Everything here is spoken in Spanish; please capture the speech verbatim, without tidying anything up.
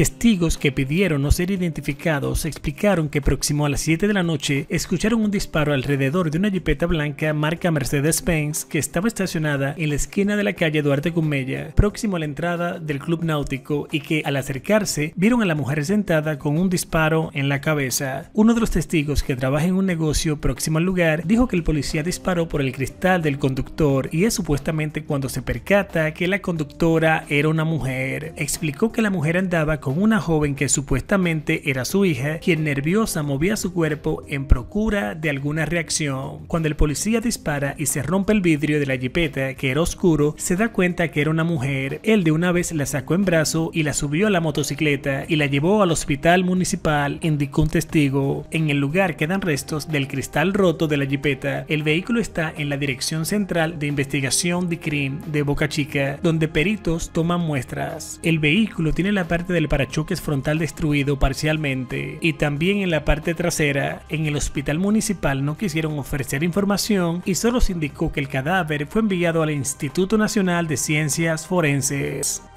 Testigos que pidieron no ser identificados explicaron que próximo a las siete de la noche escucharon un disparo alrededor de una jipeta blanca marca Mercedes-Benz que estaba estacionada en la esquina de la calle Duarte Gumella, próximo a la entrada del club náutico, y que al acercarse vieron a la mujer sentada con un disparo en la cabeza. Uno de los testigos, que trabaja en un negocio próximo al lugar, dijo que el policía disparó por el cristal del conductor y es supuestamente cuando se percata que la conductora era una mujer. Explicó que la mujer andaba con una joven que supuestamente era su hija, quien nerviosa movía su cuerpo en procura de alguna reacción. Cuando el policía dispara y se rompe el vidrio de la jipeta, que era oscuro, se da cuenta que era una mujer. Él de una vez la sacó en brazo y la subió a la motocicleta y la llevó al hospital municipal, indicó un testigo. En el lugar quedan restos del cristal roto de la jipeta. El vehículo está en la Dirección Central de Investigación de Crimen de Boca Chica, donde peritos toman muestras. El vehículo tiene la parte del parachoques frontal destruido parcialmente y también en la parte trasera. En el hospital municipal no quisieron ofrecer información y solo se indicó que el cadáver fue enviado al Instituto Nacional de Ciencias Forenses.